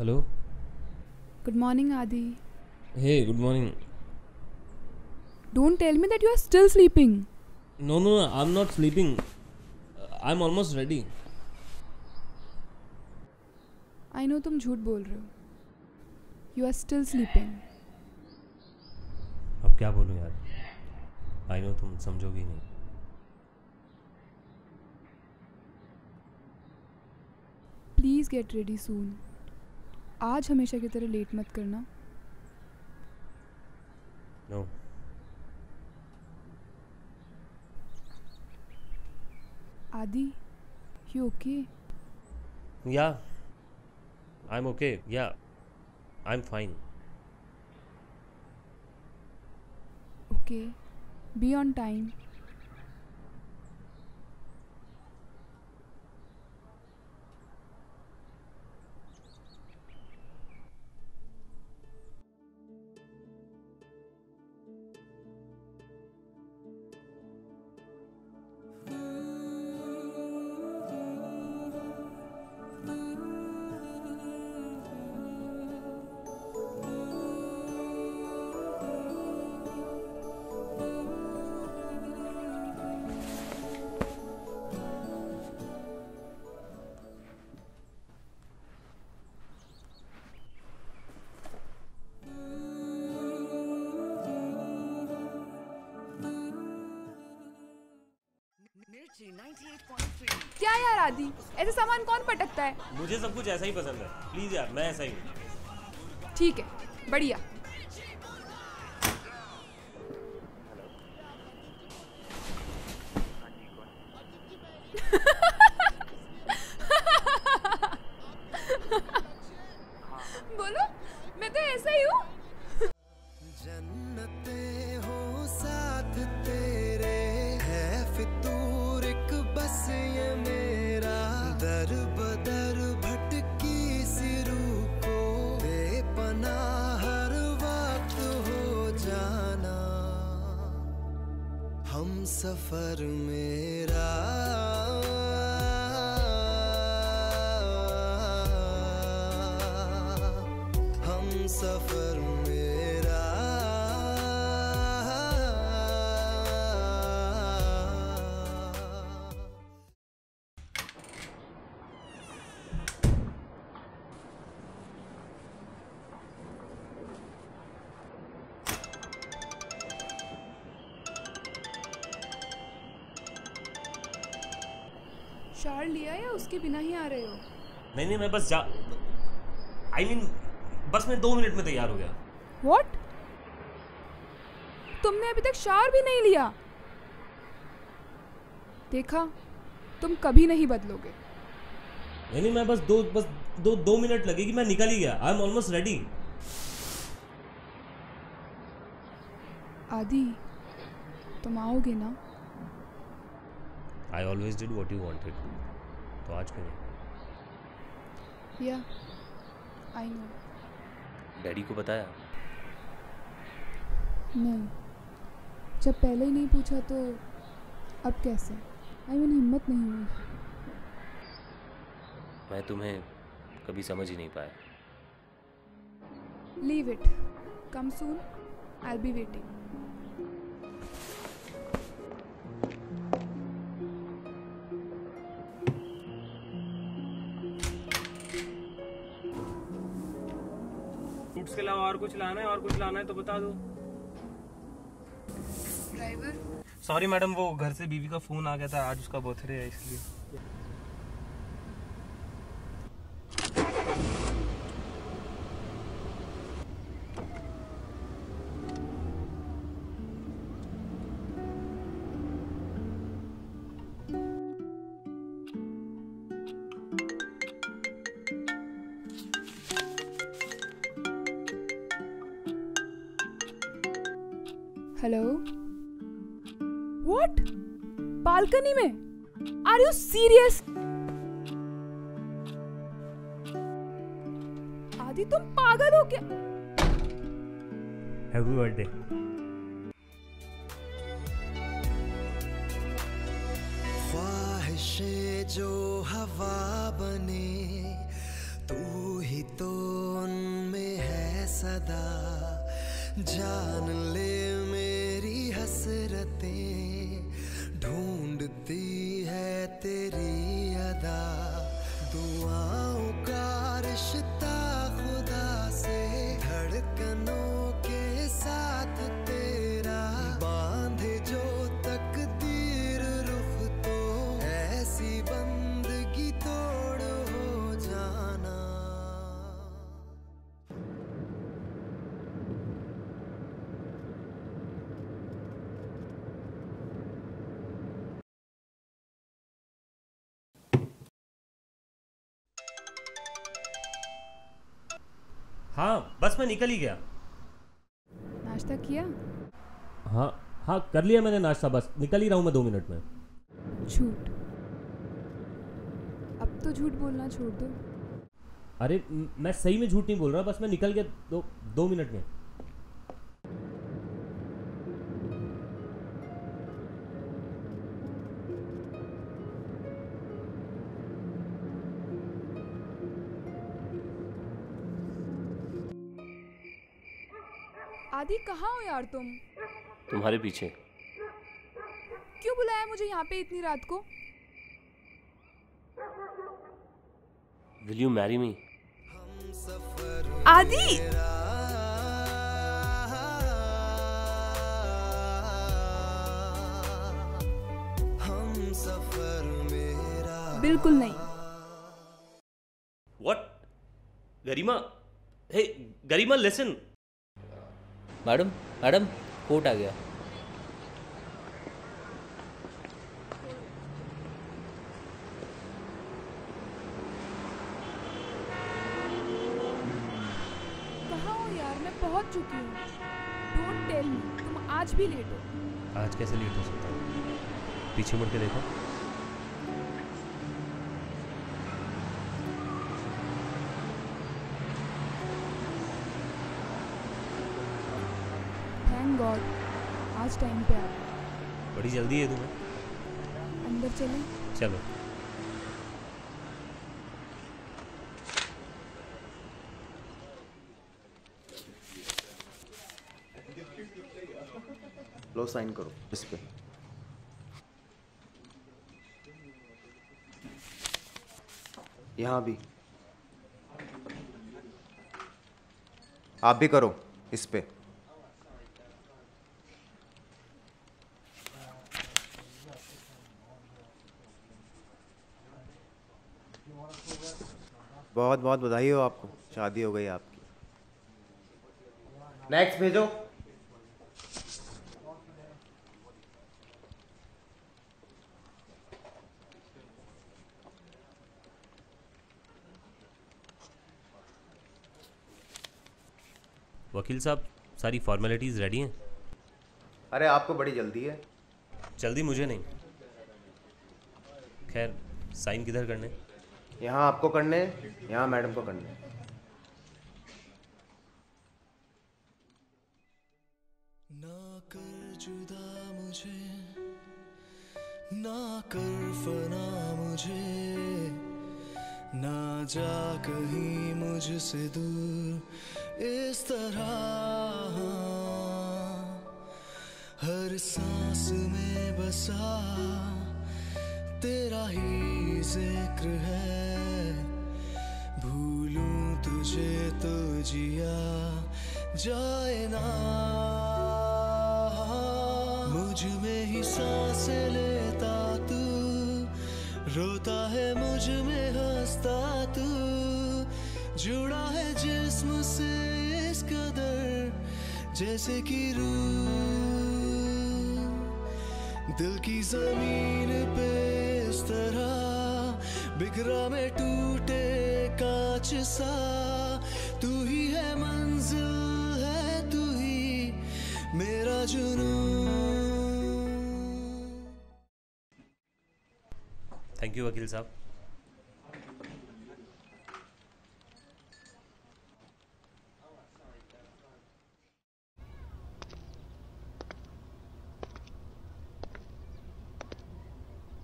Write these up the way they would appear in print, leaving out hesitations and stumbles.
Hello. Good morning, Adi. Hey, good morning. Don't tell me that you are still sleeping. No, I'm not sleeping. I'm almost ready. I know तुम झूठ बोल रहे हो. You are still sleeping. अब क्या बोलूं यार? I know तुम समझोगी नहीं. Please get ready soon. आज हमेशा की तरह लेट मत करना. No. Adi, you okay? Yeah. I'm okay. Yeah. I'm fine. Okay. Be on time. क्या यार आदि, ऐसे सामान कौन पटकता है? मुझे सब कुछ ऐसा ही पसंद है. प्लीज यार, मैं ऐसा ही हूँ. ठीक है, बढ़िया. बोलो, मैं तो ऐसा ही हूँ. जन्नते हो साथ तेरे है फितूर एक बस ये मेरा दर बदर भटकी सी रूह को बेपनाह हर वक्त हो जाना हम सफर मेरा हम सफर मेरा शार लिया या उसके बिना ही आ रहे हो? नहीं, मैं बस बस मैं 2 मिनट में तैयार हो गया. What? तुमने अभी तक शावर भी नहीं लिया. देखा, तुम कभी नहीं बदलोगे. नहीं, मैं बस दो मिनट लगेगी. मैं निकल ही गया. I am almost ready. Aadi, तुम आओगे ना? I always did what you wanted. तो आज क्यों नहीं? या, आई नो. डैडी को बताया? नहीं, जब पहले ही नहीं पूछा तो अब कैसे? हिम्मत नहीं हुई. मैं तुम्हें कभी समझ ही नहीं पाया. Leave it. Come soon. I will be waiting. Fruits के अलावा और कुछ लाना है तो बता दो. ड्राइवर, सॉरी मैडम, वो घर से बीवी का फोन आ गया था. आज उसका बर्थडे है इसलिए. हेलो. व्हाट? बालकनी में? Are you serious? आदि, तुम पागल हो क्या? Happy birthday. ख्वाहिशें जो हवा बने तू ही भी तो उनमें है सदा, जान ले मेरी हसरतें, ढूंढती है तेरी अदा, दुआओं का रिश्ता खुदा से, धड़कनों के साथ तेरा, बांधे जो तकदीर रुख तो, ऐसी बंदगी तोड़ हो जाना। हाँ बस मैं निकल ही गया। नाश्ता किया? हाँ हाँ कर लिया मैंने नाश्ता, बस निकल ही रहा हूँ मैं 2 मिनट में। झूठ। अब तो झूठ बोलना छोड़ दो। अरे मैं सही में झूठ नहीं बोल रहा, बस मैं निकल गया 2 मिनट में। आदि कहाँ हो यार तुम? तुम्हारे पीछे। क्यों बुलाया मुझे यहाँ पे इतनी रात को? Will you marry me? Aadi! हम सफर मेरा, बिल्कुल नहीं। What? Garima, hey Garima listen. Madam madam coat आ गया। कहाँ हो यार? मैं पहुँच चुकी हूँ। डोंट टेल मी तुम आज भी लेट हो। आज कैसे लेट हो सकता है? पीछे मुड़ के देखो। थैंक गॉड आज टाइम पे आ गए। बड़ी जल्दी है तुम्हें। अंदर चलें? चलो। लो साइन करो इस पे। यहाँ भी। आप भी करो इस पे। बहुत बहुत बधाई हो आपको, शादी हो गई आपकी। नेक्स्ट भेजो। वकील साहब सारी फॉर्मेलिटीज़ रेडी हैं? अरे आपको बड़ी जल्दी है। जल्दी मुझे नहीं। खैर साइन किधर करने? यहाँ आपको करने, यहाँ मैडम को करने। ना कर जुदा मुझे, ना कर फना मुझे, ना जा कहीं मुझसे दूर इस तरह, हर सांस में बसा तेरा ही जिक्र है, भूलूं तुझे तो जिया जाए ना, मुझ में ही सांस लेता तू, रोता है मुझ में हंसता तू, जुड़ा है जिस्म से इस कदर जैसे कि रूह, दिल की जमीन पे इस तरह बिखरा में टूटे कांच सा, तू ही है मंजिल है तू ही मेरा जुनून। थैंक यू वकील साहब।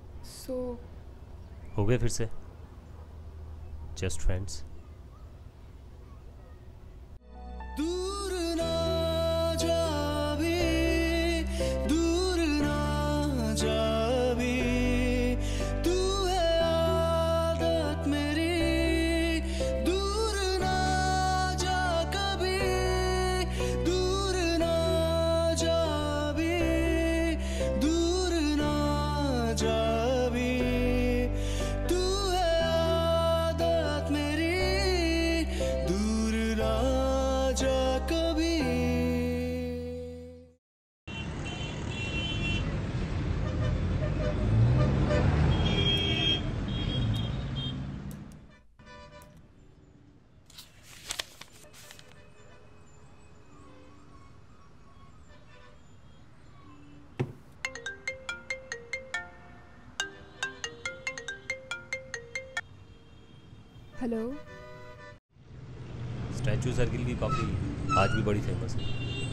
So हो गए फिर से just friends? Hello. Statue Circle की कॉफ़ी आज भी बड़ी फेमस है।